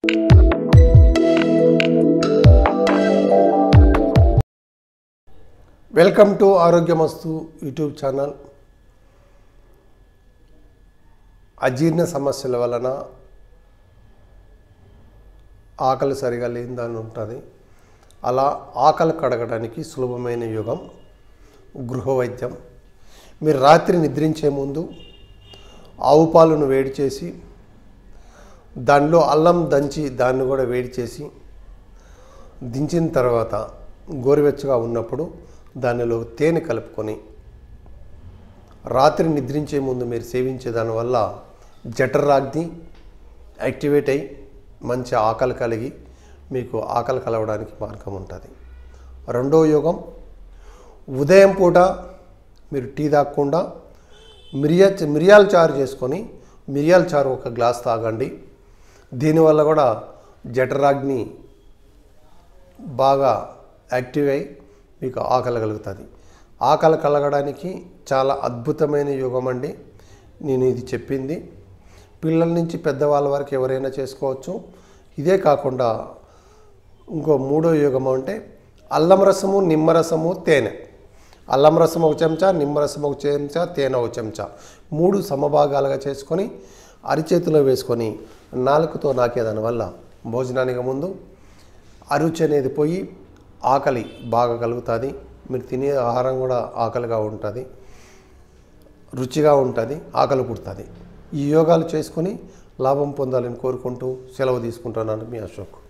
Welcome to Arogyamastu YouTube channel. అజీర్ణ సమస్యల వలన ఆకలి సరిగా లేదని ఉంటుంది. అలా ఆకలి కడగడానికి సులభమైన యోగం గృహ వైద్యం. మీరు రాత్రి నిద్రించే ముందు ఆవు పాలను వేడి చేసి దానిలో అల్లం దంచి దాన్ని కూడా వేడి చేసి దించిన తర్వాత గోరువెచ్చగా ఉన్నప్పుడు దానిలో తేనె కలుపుకొని రాత్రి నిద్రించే ముందు మీరు సేవించే దానివల్ల జఠరాగ్ని యాక్టివేట్ అయ్యి మంచి ఆకలి కలిగి మీకు ఆకలి కలవడానికి మార్గం ఉంటుంది. రెండో యోగం, ఉదయం పూట మీరు టీ తాగకుండా మిరియాల చారు చేసుకొని మిరియాల చారు ఒక గ్లాస్ తాగండి. దీనివల్ల కూడా జఠరాగ్ని బాగా యాక్టివ్ అయ్యి మీకు ఆకలి కలుగుతుంది. ఆకలి కలగడానికి చాలా అద్భుతమైన యోగం అండి. నేను ఇది చెప్పింది పిల్లల నుంచి పెద్దవాళ్ళ వరకు ఎవరైనా చేసుకోవచ్చు. ఇదే కాకుండా ఇంకో మూడో యోగం అంటే అల్లం రసము, నిమ్మరసము, తేనె. అల్లం రసం ఒక చెంచా, నిమ్మరసం ఒక చెంచా, తేనె ఒక చెంచా, 3 సమభాగాలుగా చేసుకొని అరిచేతిలో వేసుకొని నాలుకతో నాకేదాని వల్ల భోజనానికి ముందు అరుచి అనేది పోయి ఆకలి బాగా కలుగుతుంది. మీరు తినే ఆహారం కూడా ఆకలిగా ఉంటుంది, రుచిగా ఉంటుంది, ఆకలి పుడుతుంది. ఈ యోగాలు చేసుకొని లాభం పొందాలని కోరుకుంటూ సెలవు తీసుకుంటున్నాను. మీ అశోక్.